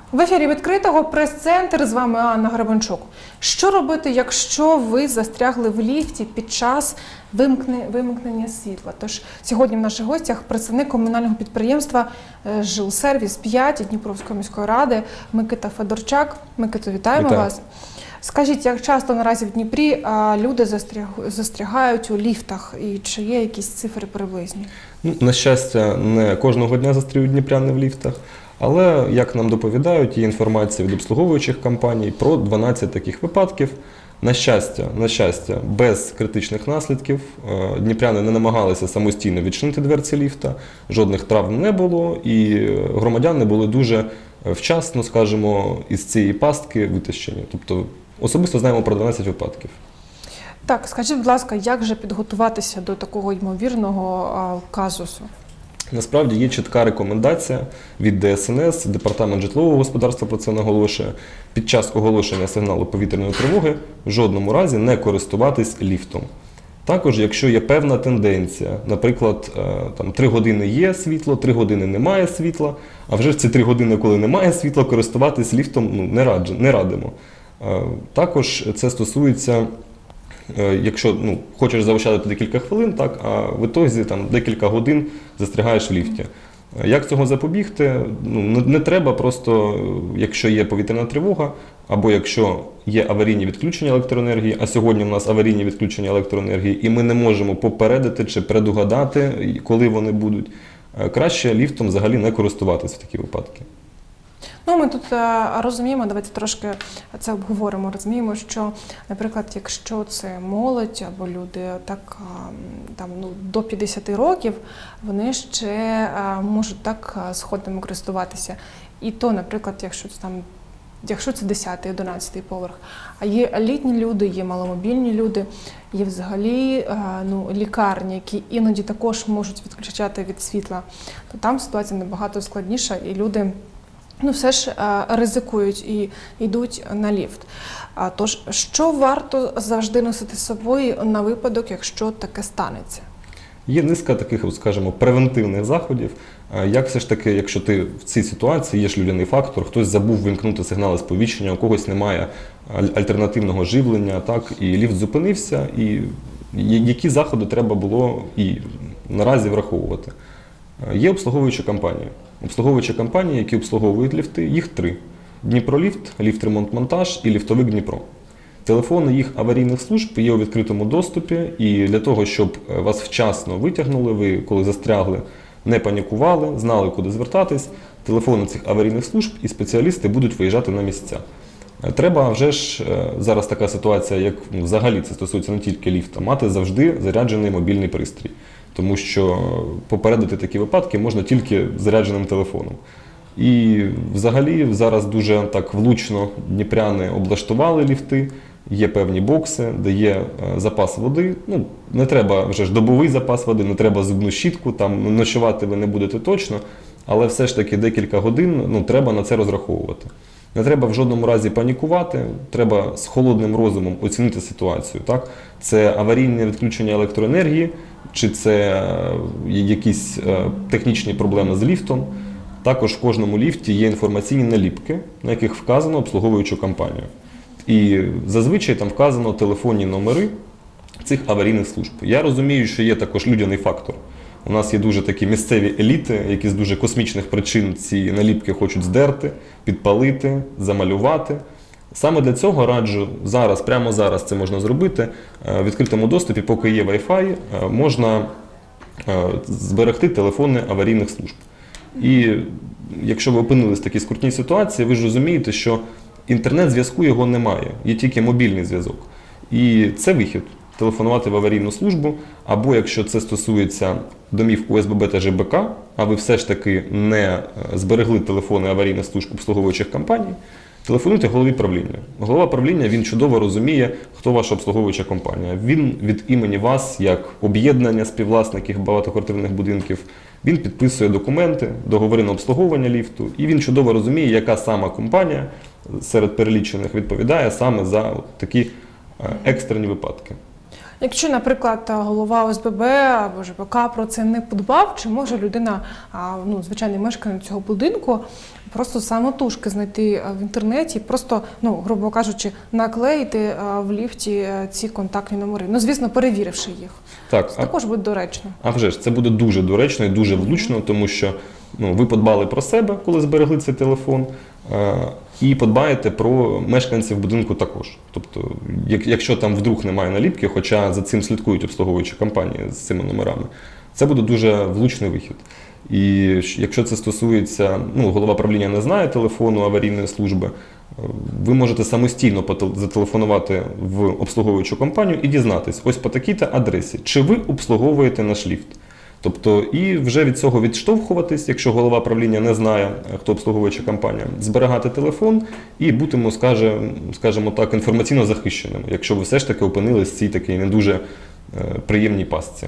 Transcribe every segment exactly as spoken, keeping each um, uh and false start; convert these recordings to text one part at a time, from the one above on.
В ефірі відкритого прес-центр, з вами Анна Гребенчук. Що робити, якщо ви застрягли в ліфті під час вимкнення, вимкнення світла? Тож сьогодні в наших гостях представник комунального підприємства «Жилсервіс п'ять» Дніпровської міської ради Микита Федорчак. Микито, вітаємо Вітаю. вас. Скажіть, як часто наразі в Дніпрі а, люди застряг... застрягають у ліфтах і чи є якісь цифри приблизні? На щастя, не кожного дня застряють дніпряни в ліфтах, але, як нам доповідають, є інформація від обслуговуючих компаній про дванадцять таких випадків. На щастя, на щастя, без критичних наслідків. Дніпряни не намагалися самостійно відчинити дверці ліфта, жодних травм не було, і громадяни були дуже вчасно, скажімо, із цієї пастки витащені. Тобто, особисто знаємо про дванадцять випадків. Так, скажіть, будь ласка, як же підготуватися до такого ймовірного а, казусу? Насправді є чітка рекомендація від Д С Н С, Департамент житлового господарства про це наголошує. Під час оголошення сигналу повітряної тривоги в жодному разі не користуватись ліфтом. Також, якщо є певна тенденція, наприклад, там три години є світло, три години немає світла, а вже ці три години, коли немає світла, користуватись ліфтом ну, не, раджу, не радимо. Також це стосується, якщо ну, хочеш заощадити декілька хвилин, так, а в ітозі там, декілька годин застрягаєш в ліфті. Як цього запобігти? Ну, не, не треба просто, якщо є повітряна тривога, або якщо є аварійні відключення електроенергії, а сьогодні в нас аварійні відключення електроенергії, і ми не можемо попередити чи предугадати, коли вони будуть, краще ліфтом взагалі не користуватися в такі випадки. Ну, ми тут а, розуміємо, давайте трошки це обговоримо, розуміємо, що, наприклад, якщо це молодь або люди так, а, там, ну, до п'ятдесят років, вони ще а, можуть так сходами користуватися. І то, наприклад, якщо це, там, якщо це десятий, одинадцятий поверх. А є літні люди, є маломобільні люди, є взагалі а, ну, лікарні, які іноді також можуть відключати від світла. То там ситуація набагато складніша і люди ну, все ж а, ризикують і йдуть на ліфт. А, тож, що варто завжди носити з собою на випадок, якщо таке станеться? Є низка таких, скажімо, превентивних заходів. Як все ж таки, якщо ти в цій ситуації, є ж людяний фактор, хтось забув вимкнути сигнали сповіщення, у когось немає альтернативного живлення, так, і ліфт зупинився, і які заходи треба було і наразі враховувати. Є обслуговуючі компанії. Обслуговуючі компанії, які обслуговують ліфти, їх три. Дніпроліфт, Ліфтремонт-монтаж і Ліфтовик Дніпро. Телефони їх аварійних служб є у відкритому доступі, і для того, щоб вас вчасно витягнули, ви, коли застрягли, не панікували, знали, куди звертатись, телефони цих аварійних служб і спеціалісти будуть виїжджати на місця. Треба вже ж, зараз така ситуація, як ну, взагалі це стосується не тільки ліфта, мати завжди заряджений мобільний пристрій. Тому що попередити такі випадки можна тільки зарядженим телефоном. І взагалі зараз дуже так влучно дніпряни облаштували ліфти, є певні бокси, де є запас води. Ну, не треба вже ж добовий запас води, не треба зубну щітку, там ночувати ви не будете точно, але все ж таки декілька годин ну, треба на це розраховувати. Не треба в жодному разі панікувати, треба з холодним розумом оцінити ситуацію. Так? Це аварійне відключення електроенергії, чи це якісь технічні проблеми з ліфтом. Також в кожному ліфті є інформаційні наліпки, на яких вказано обслуговуючу компанію. І зазвичай там вказано телефонні номери цих аварійних служб. Я розумію, що є також людяний фактор. У нас є дуже такі місцеві еліти, які з дуже космічних причин ці наліпки хочуть здерти, підпалити, замалювати. Саме для цього раджу зараз, прямо зараз це можна зробити. В відкритому доступі, поки є Wi-Fi, можна зберегти телефони аварійних служб. І якщо ви опинились в такій скрутній ситуації, ви ж розумієте, що інтернет-зв'язку його немає, є тільки мобільний зв'язок. І це вихід – телефонувати в аварійну службу, або якщо це стосується домів У С Б Б та Ж Б К, а ви все ж таки не зберегли телефони аварійних служб обслуговуючих компаній, телефонуйте голові правління. Голова правління, він чудово розуміє, хто ваша обслуговуюча компанія. Він від імені вас, як об'єднання співвласників багатоквартирних будинків, він підписує документи, договори на обслуговування ліфту, і він чудово розуміє, яка сама компанія серед перелічених відповідає саме за такі екстрені випадки. Якщо, наприклад, голова О С Б Б або Ж Б К про це не подбав, чи може людина, ну, звичайний мешканець цього будинку, просто самотужки знайти в інтернеті, просто, ну, грубо кажучи, наклеїти в ліфті ці контактні номери, ну, звісно, перевіривши їх. Так, це також буде доречно. А вже ж, це буде дуже доречно і дуже влучно, тому що, ну, ви подбали про себе, коли зберегли цей телефон, і подбаєте про мешканців будинку також. Тобто, якщо там вдруг немає наліпки, хоча за цим слідкують обслуговуючі компанії з цими номерами, це буде дуже влучний вихід. І якщо це стосується, ну, голова правління не знає телефону аварійної служби, ви можете самостійно зателефонувати в обслуговуючу компанію і дізнатись, ось по такій-то адресі, чи ви обслуговуєте наш ліфт. Тобто, і вже від цього відштовхуватись, якщо голова правління не знає, хто обслуговуюча компанія, зберігати телефон і бутимо, скажімо так, інформаційно захищеними, якщо ви все ж таки опинились в цій такій не дуже приємній пастці.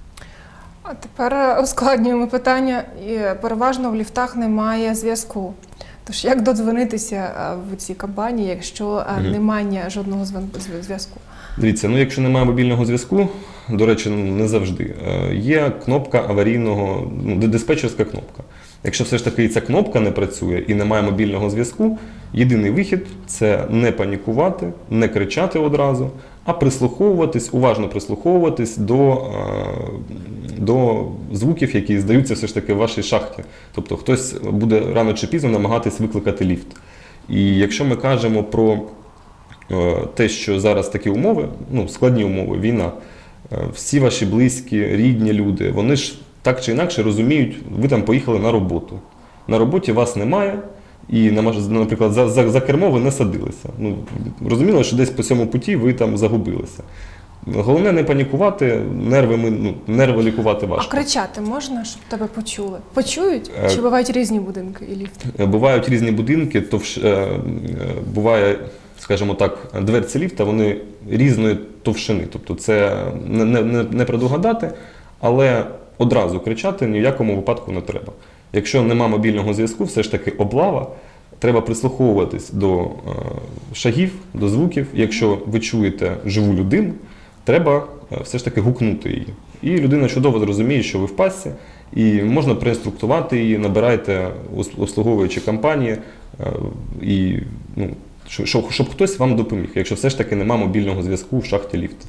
А тепер ускладнюємо питання. Переважно в ліфтах немає зв'язку. Тож як додзвонитися в цій компанії, якщо mm-hmm. немає жодного зв'язку? Дивіться, ну якщо немає мобільного зв'язку, до речі, не завжди, є кнопка аварійного, ну, диспетчерська кнопка. Якщо все ж таки ця кнопка не працює і немає мобільного зв'язку, єдиний вихід – це не панікувати, не кричати одразу, а прислуховуватись, уважно прислуховуватись до, до звуків, які здаються все ж таки в вашій шахті. Тобто хтось буде рано чи пізно намагатись викликати ліфт. І якщо ми кажемо про те, що зараз такі умови, ну, складні умови, війна, всі ваші близькі, рідні люди, вони ж так чи інакше розуміють, ви там поїхали на роботу. На роботі вас немає, і, наприклад, за, за, за кермо ви не садилися. Ну, розуміло, що десь по цьому путі ви там загубилися. Головне не панікувати, нерви, ну, нерви лікувати важко. А кричати можна, щоб тебе почули? Почують? Чи бувають різні будинки і ліфти? Бувають різні будинки, товш... буває, скажімо так, дверці ліфта, вони різної товщини. Тобто це не, не, не предугадати, але одразу кричати ні в якому випадку не треба. Якщо нема мобільного зв'язку, все ж таки облава, треба прислуховуватись до шагів, до звуків. Якщо ви чуєте живу людину, треба все ж таки гукнути її. І людина чудово зрозуміє, що ви в пастці, і можна проінструктувати її, набирайте обслуговуючі компанії, і, ну, щоб, щоб хтось вам допоміг, якщо все ж таки нема мобільного зв'язку в шахті ліфта.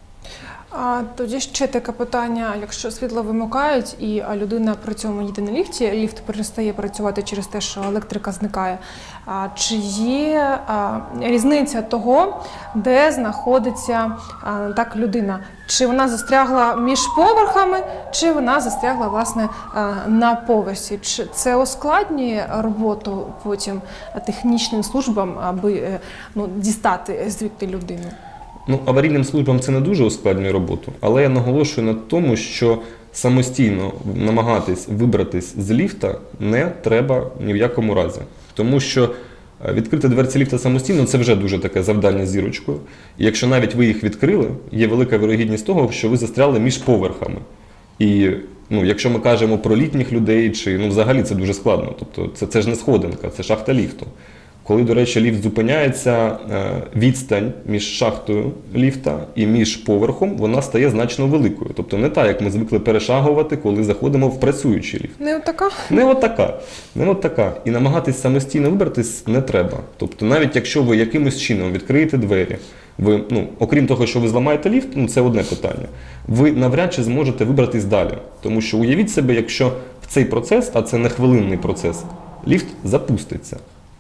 А тоді ще таке питання, якщо світло вимикають і людина при цьому їде на ліфті, ліфт перестає працювати через те, що електрика зникає, а чи є а, різниця того, де знаходиться а, так людина? Чи вона застрягла між поверхами, чи вона застрягла, власне, а, на поверсі? Чи це ускладнює роботу потім технічним службам, аби, ну, дістати звідти людину? Ну, аварійним службам це не дуже ускладнює роботу, але я наголошую на тому, що самостійно намагатись вибратись з ліфта не треба ні в якому разі. Тому що відкрити дверці ліфта самостійно – це вже дуже таке завдання з зірочкою. І якщо навіть ви їх відкрили, є велика вірогідність того, що ви застряли між поверхами. І, ну, якщо ми кажемо про літніх людей, чи, ну, взагалі це дуже складно. Тобто це, це ж не сходинка, це шахта ліфту. Коли, до речі, ліфт зупиняється, відстань між шахтою ліфта і між поверхом, вона стає значно великою. Тобто не так, як ми звикли перешагувати, коли заходимо в працюючий ліфт. Не отака? Не отака. Не отака. І намагатись самостійно вибратись не треба. Тобто навіть якщо ви якимось чином відкриєте двері, ви, ну, окрім того, що ви зламаєте ліфт, ну, це одне питання, ви навряд чи зможете вибратись далі. Тому що уявіть себе, якщо в цей процес, а це не хвилинний процес, ліфт запуститься.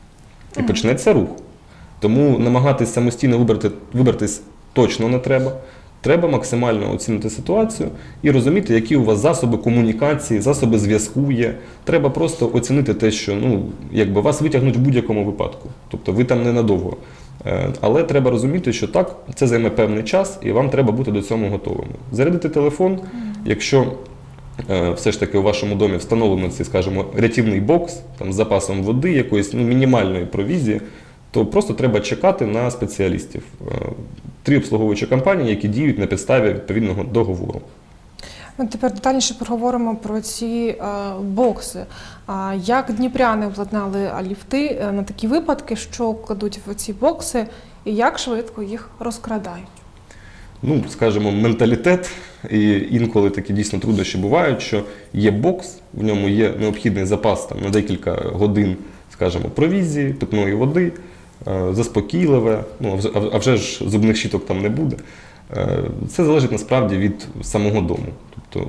І почнеться рух. Тому намагатись самостійно вибрати, вибратись точно не треба. Треба максимально оцінити ситуацію і розуміти, які у вас засоби комунікації, засоби зв'язку є. Треба просто оцінити те, що, ну, якби вас витягнуть в будь-якому випадку. Тобто ви там ненадовго. Але треба розуміти, що так, це займе певний час і вам треба бути до цього готовими. Зарядити телефон, якщо все ж таки у вашому домі встановлено цей, скажімо, рятівний бокс там, з запасом води, якоїсь, ну, мінімальної провізії, то просто треба чекати на спеціалістів. Три обслуговуючі компанії, які діють на підставі відповідного договору. Ми тепер детальніше поговоримо про ці е, бокси. А як дніпряни обладнали ліфти на такі випадки, що кладуть в ці бокси, і як швидко їх розкрадають? ну, скажімо, менталітет, і інколи такі дійсно труднощі бувають, що є бокс, в ньому є необхідний запас там, на декілька годин, скажімо, провізії, питної води, заспокійливе, ну, а вже ж зубних щіток там не буде. Це залежить насправді від самого дому. Тобто,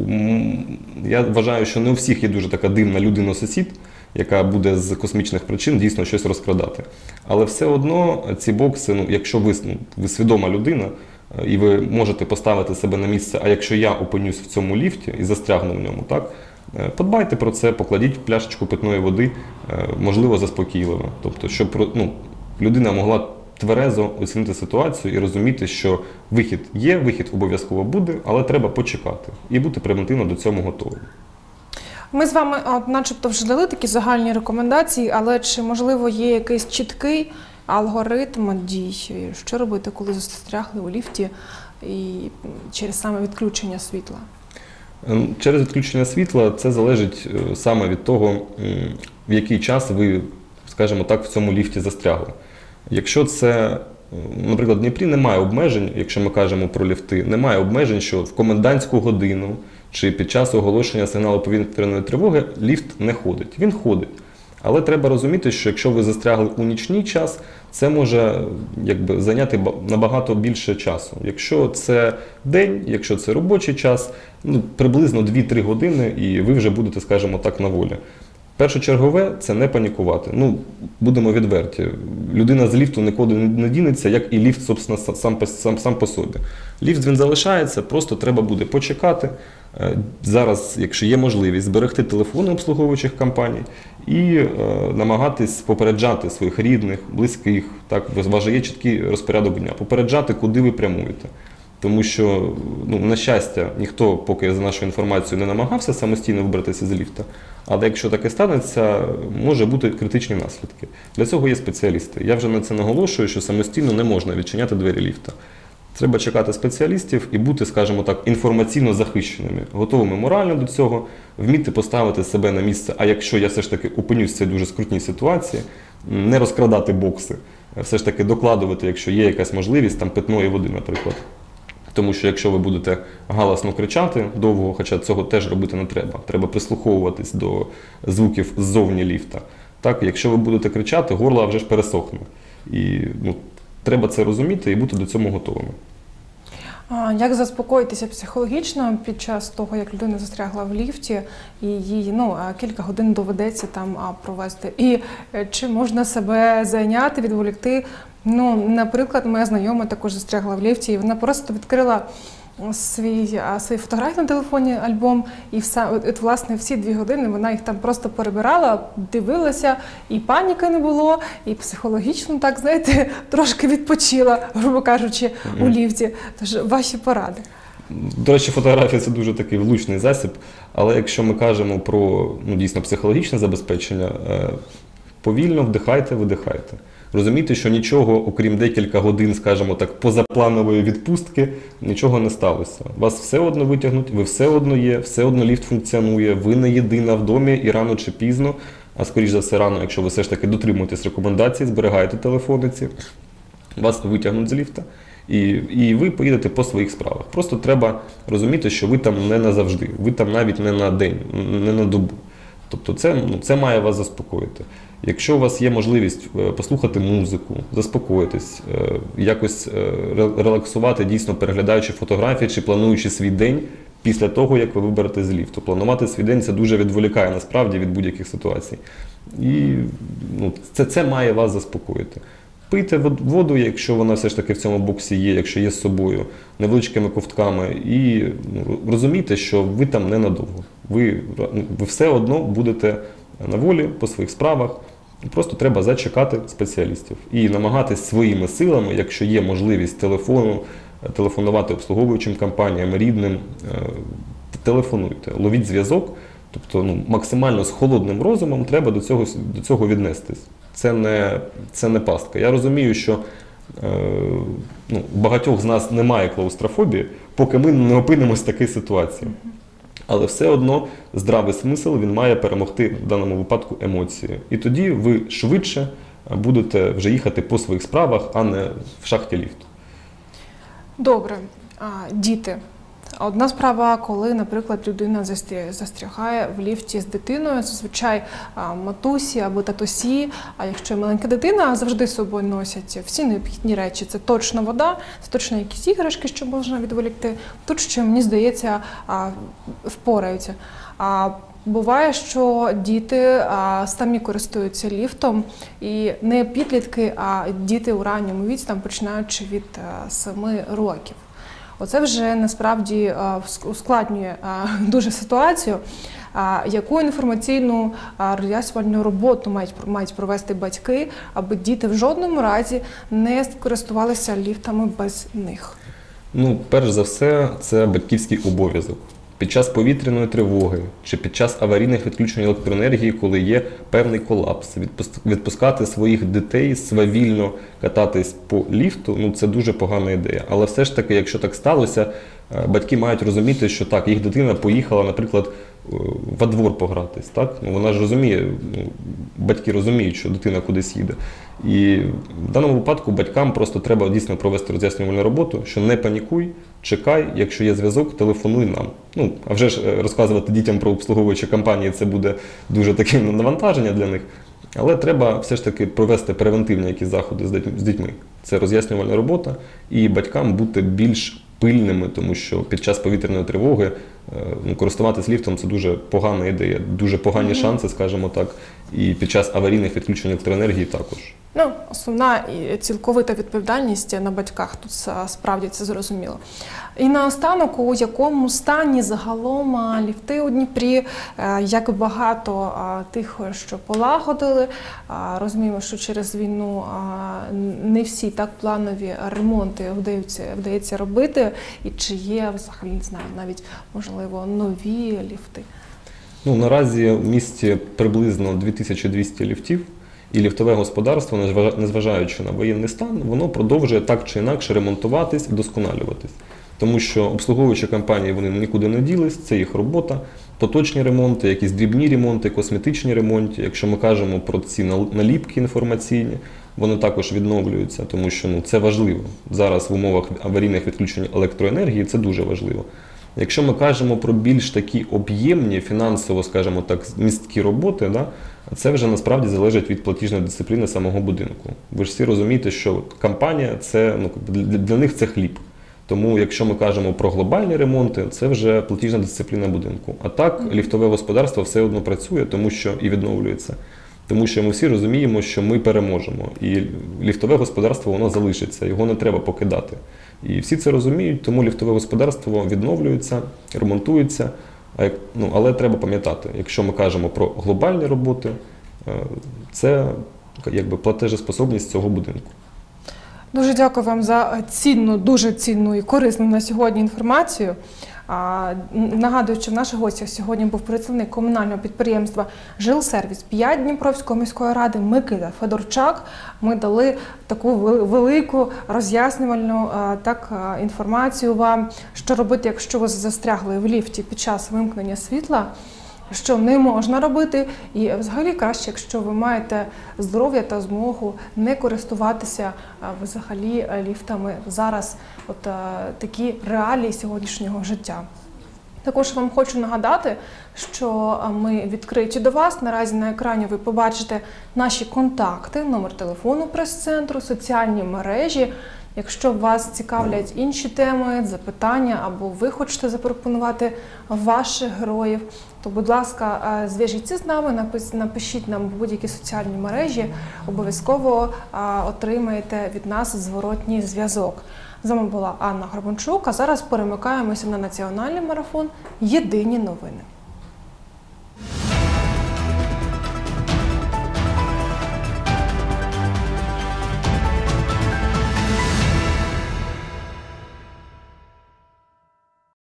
я вважаю, що не у всіх є дуже така дивна людина-сусід, яка буде з космічних причин дійсно щось розкрадати. Але все одно ці бокси, ну, якщо ви, ну, ви свідома людина, і ви можете поставити себе на місце, а якщо я опинюсь в цьому ліфті і застрягну в ньому, так, подбайте про це, покладіть пляшечку питної води, можливо, заспокійливо. Тобто, щоб, ну, людина могла тверезо оцінити ситуацію і розуміти, що вихід є, вихід обов'язково буде, але треба почекати і бути превентивно до цього готовим. Ми з вами от, начебто вже дали такі загальні рекомендації, але чи, можливо, є якийсь чіткий алгоритм дій, що робити, коли застрягли у ліфті і через саме відключення світла? Через відключення світла це залежить саме від того, в який час ви, скажімо так, в цьому ліфті застрягли. Якщо це, наприклад, в Дніпрі немає обмежень, якщо ми кажемо про ліфти, немає обмежень, що в комендантську годину чи під час оголошення сигналу повітряної тривоги ліфт не ходить. Він ходить. Але треба розуміти, що якщо ви застрягли у нічний час, це може якби, зайняти набагато більше часу. Якщо це день, якщо це робочий час, ну, приблизно дві-три години і ви вже будете, скажімо так, на волі. Першочергове – це не панікувати. Ну, будемо відверті. Людина з ліфту нікуди не дінеться, як і ліфт, собственно, сам, сам, сам по собі. Ліфт, він залишається, просто треба буде почекати. Зараз, якщо є можливість, зберегти телефони обслуговуючих компаній і е, намагатись попереджати своїх рідних, близьких, так, у вас же є чіткий розпорядок дня, попереджати, куди ви прямуєте. Тому що, ну, на щастя, ніхто поки за нашою інформацією не намагався самостійно вибратися з ліфта, але якщо таке станеться, може бути критичні наслідки. Для цього є спеціалісти. Я вже на це наголошую, що самостійно не можна відчиняти двері ліфта. Треба чекати спеціалістів і бути, скажімо так, інформаційно захищеними, готовими морально до цього, вміти поставити себе на місце, а якщо я все ж таки опинюсь в цій дуже скрутній ситуації, не розкрадати бокси, все ж таки докладувати, якщо є якась можливість, там питної води, наприклад. Тому що якщо ви будете галасно кричати довго, хоча цього теж робити не треба, треба прислуховуватись до звуків ззовні ліфта. Так, якщо ви будете кричати, горло вже ж пересохне. І, ну, треба це розуміти і бути до цього готовими. А як заспокоїтися психологічно під час того, як людина застрягла в ліфті і їй, ну, кілька годин доведеться там провести? І чи можна себе зайняти, відволікти? Ну, наприклад, моя знайома також застрягла в ліфті, і вона просто відкрила свій, свої фотографії на телефоні, альбом, і все, от, власне, всі дві години вона їх там просто перебирала, дивилася, і паніки не було, і психологічно, так, знаєте, трошки відпочила, грубо кажучи, mm-hmm. у ліфті. Тож, ваші поради. До речі, фотографія – це дуже такий влучний засіб, але якщо ми кажемо про, ну, дійсно психологічне забезпечення, повільно вдихайте, видихайте. Розумійте, що нічого, окрім декілька годин, скажімо так, позапланової відпустки, нічого не сталося. Вас все одно витягнуть, ви все одно є, все одно ліфт функціонує, ви не єдина в домі і рано чи пізно, а скоріш за все рано, якщо ви все ж таки дотримуєтесь рекомендацій, зберігаєте телефони ці, вас витягнуть з ліфта і, і ви поїдете по своїх справах. Просто треба розуміти, що ви там не назавжди, ви там навіть не на день, не на добу. Тобто це, ну, це має вас заспокоїти. Якщо у вас є можливість послухати музику, заспокоїтись, якось релаксувати, дійсно переглядаючи фотографії чи плануючи свій день після того, як ви виберете з ліфту. Планувати свій день – це дуже відволікає насправді від будь-яких ситуацій. І, ну, це, це має вас заспокоїти. Пийте воду, якщо вона все ж таки в цьому боксі є, якщо є з собою, невеличкими ковтками. І, ну, розумійте, що ви там ненадовго. Ви, ви все одно будете на волі, по своїх справах. Просто треба зачекати спеціалістів і намагатись своїми силами, якщо є можливість телефону, телефонувати обслуговуючим компаніям, рідним, телефонуйте, ловіть зв'язок. Тобто, ну, максимально з холодним розумом треба до цього, до цього віднестись. Це не, це не пастка. Я розумію, що е, ну, у багатьох з нас немає клаустрофобії, поки ми не опинимось в такій ситуації. Але все одно здравий смисл, він має перемогти в даному випадку емоції. І тоді ви швидше будете вже їхати по своїх справах, а не в шахті ліфту. Добре, а, діти. Одна справа, коли, наприклад, людина застря- застрягає в ліфті з дитиною, зазвичай а, матусі або татусі, а якщо маленька дитина, завжди з собою носять всі необхідні речі. Це точно вода, це точно якісь іграшки, що можна відволікти. Тут ще, мені здається, а, впораються. А буває, що діти а, самі користуються ліфтом, і не підлітки, а діти у ранньому віці, там, починаючи від а, семи років. Оце вже насправді а, вс- ускладнює а, дуже ситуацію. А, яку інформаційну а, роз'яснювальну роботу мають, мають провести батьки, аби діти в жодному разі не користувалися ліфтами без них? Ну, перш за все, це батьківський обов'язок. Під час повітряної тривоги чи під час аварійних відключень електроенергії, коли є певний колапс, відпус- відпускати своїх дітей свавільно кататись по ліфту, ну це дуже погана ідея. Але все ж таки, якщо так сталося, е, батьки мають розуміти, що так, їх дитина поїхала, наприклад, е, во двор погратись. Так? Ну, вона ж розуміє, ну, батьки розуміють, що дитина кудись їде. І в даному випадку батькам просто треба дійсно провести роз'яснювальну роботу, що не панікуй, чекай, якщо є зв'язок, телефонуй нам. Ну, а вже ж е, розказувати дітям про обслуговуючі компанії, це буде дуже таке навантаження для них. Але треба все ж таки провести превентивні якісь заходи з дить- з дітьми. Це роз'яснювальна робота, і батькам бути більш пильними, тому що під час повітряної тривоги е, ну, користуватись ліфтом – це дуже погана ідея, дуже погані шанси, скажімо так, і під час аварійних відключень електроенергії також. Ну, основна і цілковита відповідальність на батьках, тут а, справді це зрозуміло. І наостанок, у якому стані загалом а, ліфти у Дніпрі, е, як багато а, тих, що полагодили, а, розуміємо, що через війну а, не всі так планові ремонти вдаються, вдається робити, і чи є взагалі, не знаю, навіть, можливо, нові ліфти? Ну, наразі в місті приблизно дві тисячі двісті ліфтів, і ліфтове господарство, незважа- незважаючи на воєнний стан, воно продовжує так чи інакше ремонтуватись і вдосконалюватись. Тому що обслуговуючі компанії вони нікуди не ділись, це їх робота. Поточні ремонти, якісь дрібні ремонти, косметичні ремонти. Якщо ми кажемо про ці нал- наліпки інформаційні, вони також відновлюються, тому що ну, це важливо. Зараз в умовах аварійних відключень електроенергії це дуже важливо. Якщо ми кажемо про більш такі об'ємні, фінансово, скажімо так, місткі роботи, да, це вже насправді залежить від платіжної дисципліни самого будинку. Ви ж всі розумієте, що компанія – це, ну, для, для них це хліб. Тому, якщо ми кажемо про глобальні ремонти, це вже платіжна дисципліна будинку. А так, ліфтове господарство все одно працює, тому що і відновлюється. Тому що ми всі розуміємо, що ми переможемо. І ліфтове господарство, воно залишиться, його не треба покидати. І всі це розуміють, тому ліфтове господарство відновлюється, ремонтується. А як- ну, але треба пам'ятати, якщо ми кажемо про глобальні роботи, е, це якби платежеспособність цього будинку. Дуже дякую вам за цінну, дуже цінну і корисну на сьогодні інформацію. А, Нагадую, що в наших гостях сьогодні був представник комунального підприємства «Жилсервіс п'ять» Дніпровської міської ради Микита Федорчак. Ми дали таку вели- велику роз'яснювальну а, так, а, інформацію вам, що робити, якщо ви застрягли в ліфті під час вимкнення світла, що не можна робити, і взагалі краще, якщо ви маєте здоров'я та змогу не користуватися а, взагалі а, ліфтами зараз, от а, такі реалії сьогоднішнього життя. Також вам хочу нагадати, що а, ми відкриті до вас. Наразі на екрані ви побачите наші контакти, номер телефону прес-центру, соціальні мережі. Якщо вас цікавлять інші теми, запитання, або ви хочете запропонувати ваших героїв, то, будь ласка, зв'яжіться з нами, напис- напишіть нам в будь-які соціальні мережі, обов'язково а, отримаєте від нас зворотній зв'язок. З вами була Анна Горбанчук, а зараз перемикаємося на національний марафон «Єдині новини».